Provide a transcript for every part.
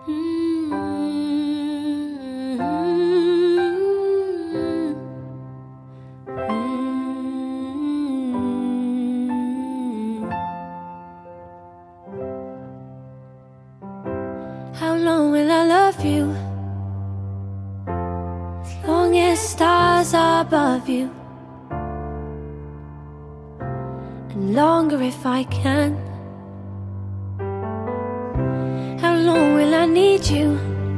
How long will I love you? As long as stars are above you, and longer if I can. How long will I need you?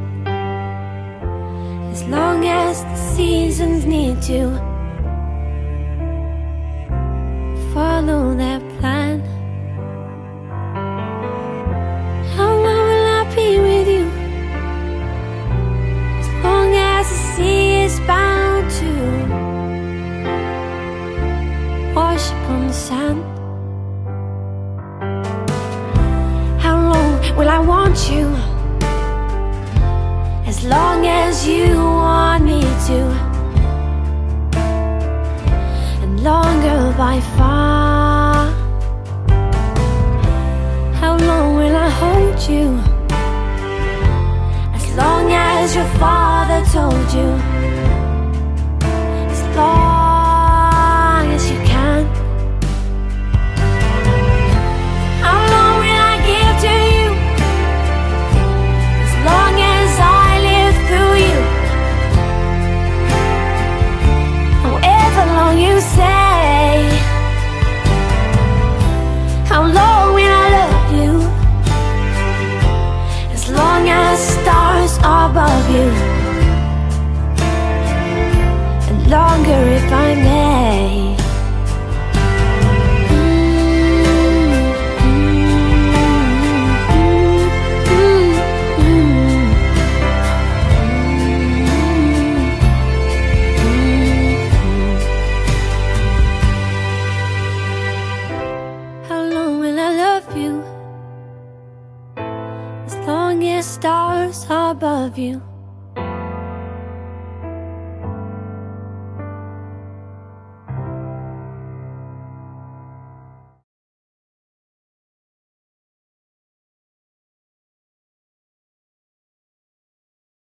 As long as the seasons need to follow their plan. How long will I be with you? As long as the sea is bound to wash upon the sand. How long will I want you? As long as you want me to, and longer by far. How long will I hold you? As long as your father told you. As long as you can. How long will I give to you? As long as I live through you. However long you say. How long will I love you? As long as stars are above you, and longer if I may. How long will I love you? As long as stars are above you,